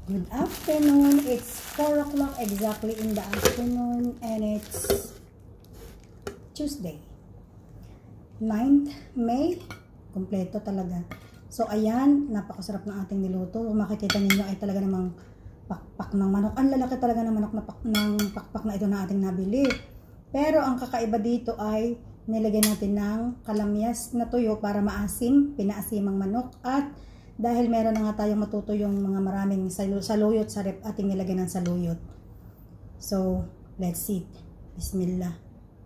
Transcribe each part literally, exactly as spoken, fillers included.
Good afternoon. It's four o'clock exactly in the afternoon and it's Tuesday. ninth May. Kompleto talaga. So ayan, napakasarap ng ating niluto. Kung makikita ninyo ay talaga namang pakpak ng manok. Ang lalaki talaga ng manok na pak ng pakpak na ito na ating nabili. Pero ang kakaiba dito ay nilagyan natin ng kalamyas na tuyo para maasim, pinaasimang manok, at dahil meron na nga tayong matutuyong mga maraming saluyot sa rep, ating nilagyan ng saluyot. So, let's see. Bismillah.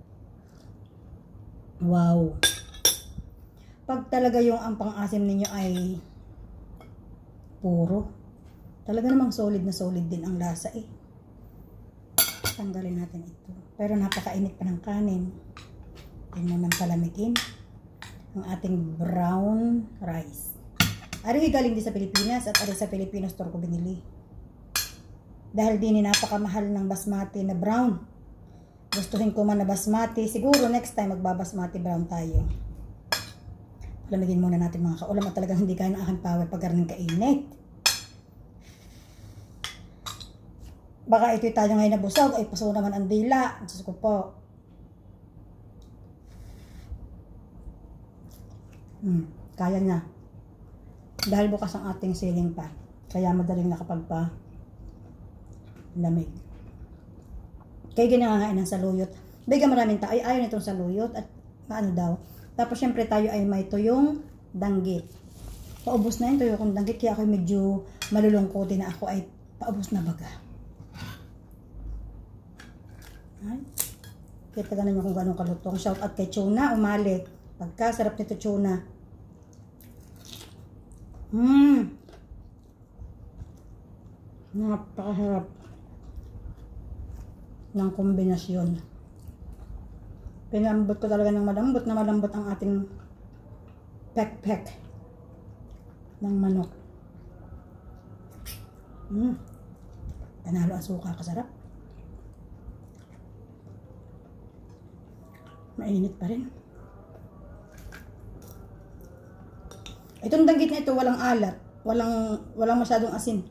Wow. Pag talaga yung ang pang-asim ninyo ay puro, talaga namang solid na solid din ang lasa eh. Tanggalin natin ito. Pero napakainit pa ng kanin. Tingnan nang palamigin ang ating brown rice. Ari galing din sa Pilipinas at ari sa Filipino store ko binili. Dahil din napakamahal ng basmati na brown. Gustuhin ko man na basmati. Siguro next time magbabasmati brown tayo. Palamigin muna natin mga kaulam at talagang hindi kaya ng aking power pag ganun kainit. Baka ito tayo ngayon nabusog ay paso naman ang dila. Diyos ko po. Hmm, kaya niya. Dahil bukas ang ating ceiling fan, kaya madaling nakapagpa lamig. Kaya ginangangain ng saluyot. Bigyan maraming tayo, ayaw nitong saluyot at ano daw. Tapos syempre tayo ay may tuyong danggit. Paubos na yung tuyo kong danggit, kaya ako medyo malulungkotin na ako ay paubos na baga. Ay, kita ka naman kung gano'ng kalutong. Shout out kay Chona, umali. Pagkasarap nito Chona. Mmm. Napakasarap ng kombinasyon. Pinambot ko talaga ng malambot na malambot ang ating pek-pek ng manok. Mmm. Panalo ang suka, kasarap. Mainit pa rin. Itong danggit na ito walang alat, walang walang masyadong asin.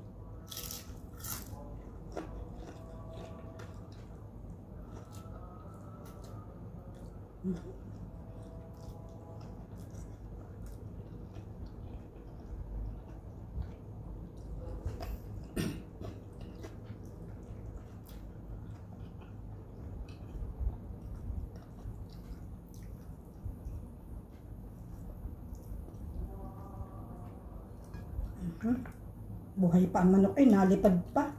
Hmm. Buhay pa ang manok, ay nalipad pa.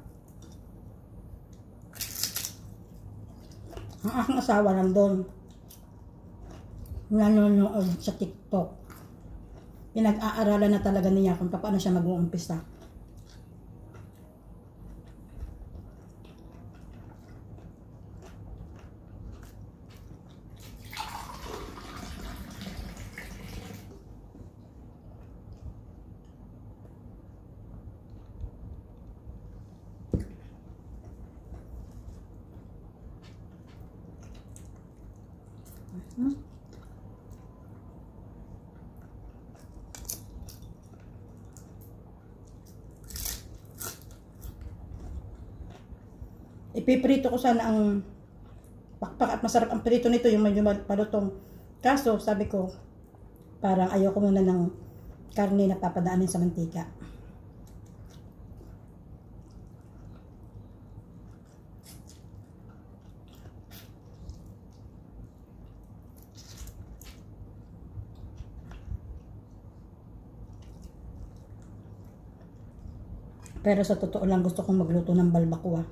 Ang aking asawa nandun, nanonood sa TikTok. Pinag-aaralan na talaga niya kung paano siya mag-uumpisa. Hmm. Ipiprito ko sana ang pakpak at masarap ang prito nito, yung medyo palutong. Kaso sabi ko, parang ayaw ko muna ng karne na papadaanin sa mantika. Pero sa totoo lang gusto kong magluto ng balbakwa.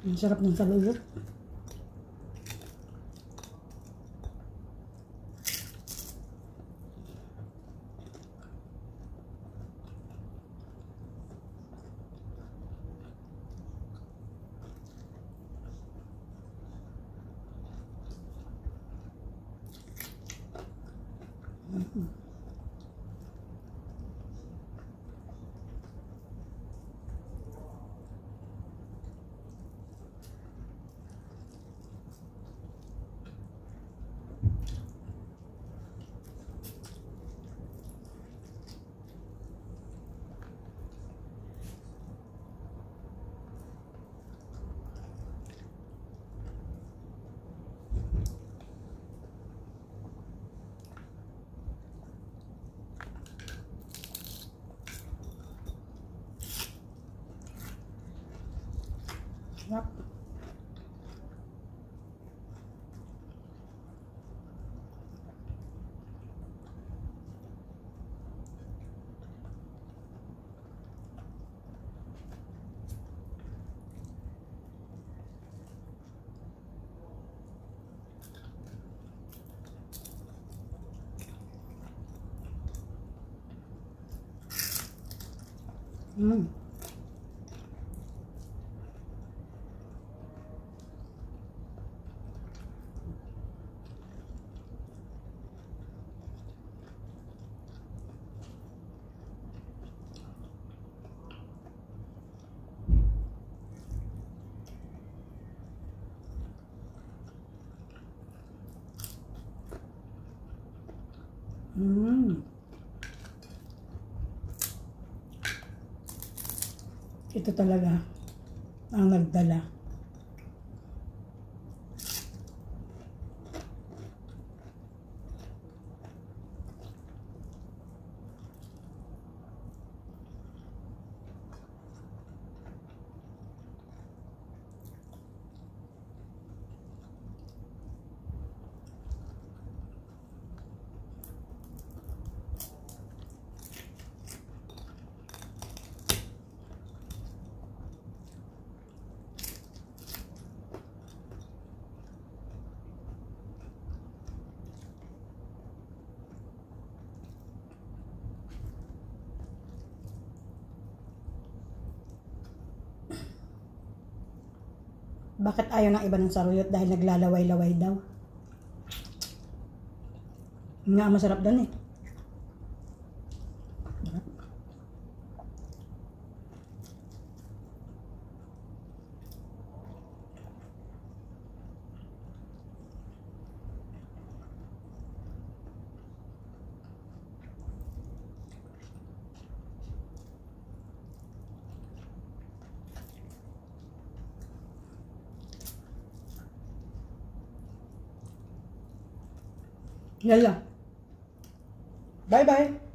Ang sarap ng saluyot. Mm-hmm. Sarap. Mm. Mm. Ito talaga ang nagdala. Bakit ayaw ng iba ng saruyot? Dahil naglalaway-laway daw. Nga, masarap doon eh. Yan lang. Bye-bye.